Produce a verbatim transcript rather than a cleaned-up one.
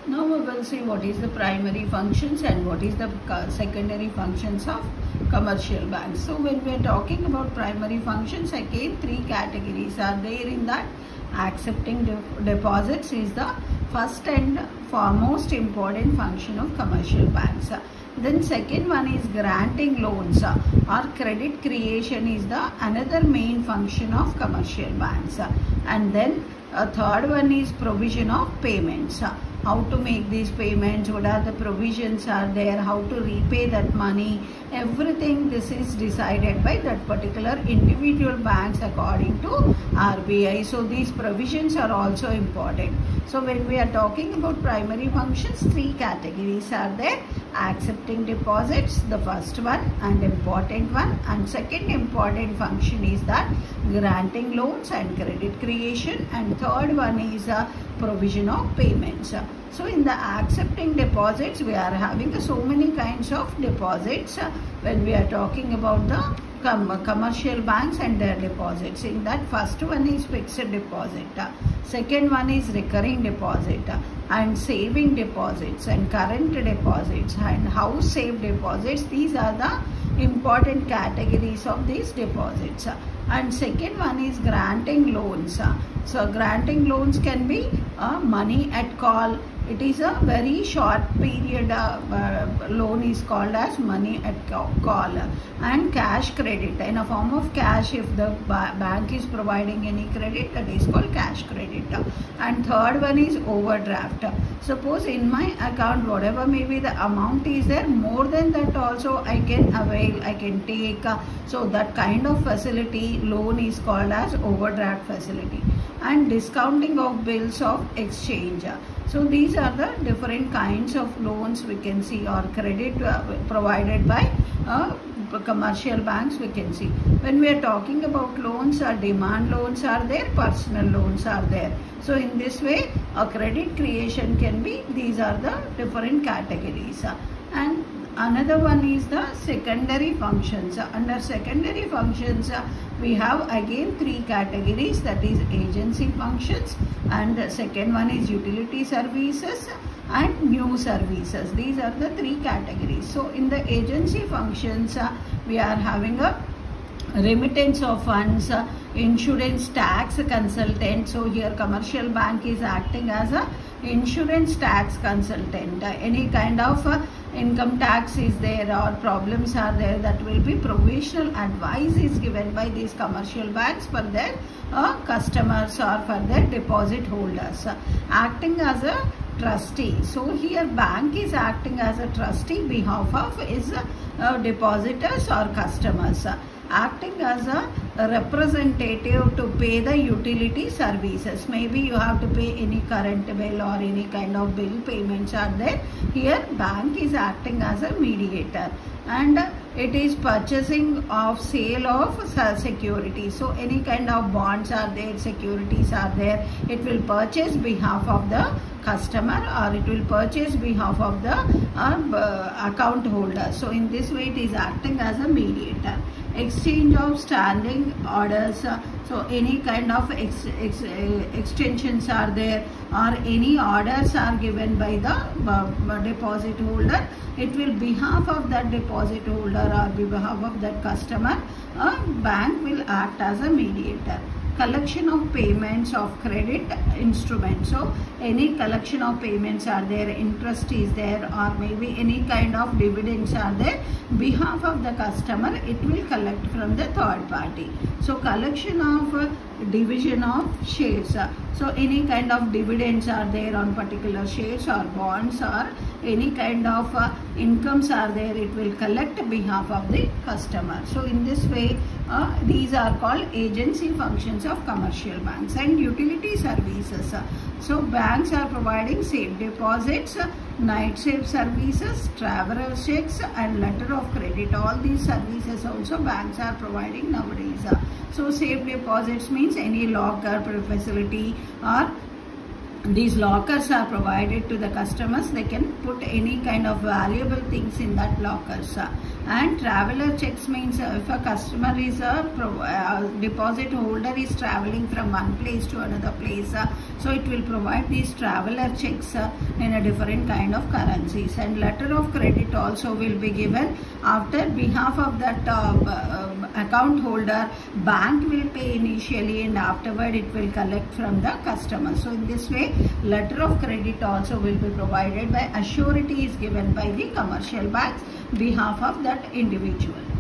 Now we will see what is the primary functions and what is the secondary functions of commercial banks. So when we are talking about primary functions, again three categories are there in that. Accepting de deposits is the first and foremost important function of commercial banks. Then second one is granting loans or credit creation is the another main function of commercial banks. And then a third one is provision of payments. How to make these payments, what are the provisions are there, how to repay that money, everything this is decided by that particular individual banks according to R B I. So these provisions are also important. So when we are talking about primary functions, three categories are there. Accepting deposits, the first one and important one, and second important function is that granting loans and credit creation, and third one is a provision of payments. So in the accepting deposits, we are having so many kinds of deposits when we are talking about the com commercial banks and their deposits. In that, first one is fixed deposit, second one is recurring deposit, and saving deposits and current deposits and house safe deposits. These are the important categories of these deposits. And second one is granting loans. So granting loans can be uh, money at call. It is a very short period uh, uh, loan is called as money at call, and cash credit in a form of cash. If the ba bank is providing any credit, that is called cash credit. And third one is overdraft. Suppose in my account whatever may be the amount is there, more than that also I can avail, I can take. Uh, so that kind of facility loan is called as overdraft facility. And discounting of bills of exchange. So these are the different kinds of loans we can see, or credit uh, provided by uh, commercial banks we can see. When we are talking about loans, uh, demand loans are there, personal loans are there. So in this way, a credit creation can be, these are the different categories. Uh, and another one is the secondary functions. Uh, under secondary functions, uh, we have again three categories, that is agency functions, and the second one is utility services and new services. These are the three categories. So in the agency functions, uh, we are having a remittance of funds, uh, insurance tax consultant. So here commercial bank is acting as a insurance tax consultant. Uh, any kind of uh, income tax is there or problems are there, that will be provisional advice is given by these commercial banks for their uh, customers or for their deposit holders. Uh, acting as a trustee. So here bank is acting as a trustee behalf of its uh, depositors or customers. Uh, acting as a representative to pay the utility services. Maybe you have to pay any current bill or any kind of bill payments are there. Here bank is acting as a mediator. And it is purchasing of sale of security. So any kind of bonds are there, securities are there. It will purchase behalf of the customer or it will purchase behalf of the uh, account holder. So in this way it is acting as a mediator. Exchange of standing orders. Uh, so any kind of ex, ex, uh, extensions are there or any orders are given by the uh, deposit holder. It will behalf of that deposit holder or behalf of that customer, a bank will act as a mediator. Collection of payments of credit instruments. So any collection of payments are there, interest is there, or maybe any kind of dividends are there, behalf of the customer it will collect from the third party. So collection of uh, division of shares. So any kind of dividends are there on particular shares or bonds or any kind of uh, incomes are there, it will collect behalf of the customer. So in this way, uh, these are called agency functions of commercial banks. And utility services. So banks are providing safe deposits, night safe services, traveler checks and letter of credit. All these services also banks are providing nowadays. So safe deposits means any locker facility or these lockers are provided to the customers. They can put any kind of valuable things in that lockers. And traveler checks means uh, if a customer is a pro, uh, deposit holder is traveling from one place to another place, uh, so it will provide these traveler checks uh, in a different kind of currencies. And letter of credit also will be given after behalf of that uh, uh, account holder. Bank will pay initially and afterward it will collect from the customer. So in this way, letter of credit also will be provided by a surety is given by the commercial banks behalf of that individual.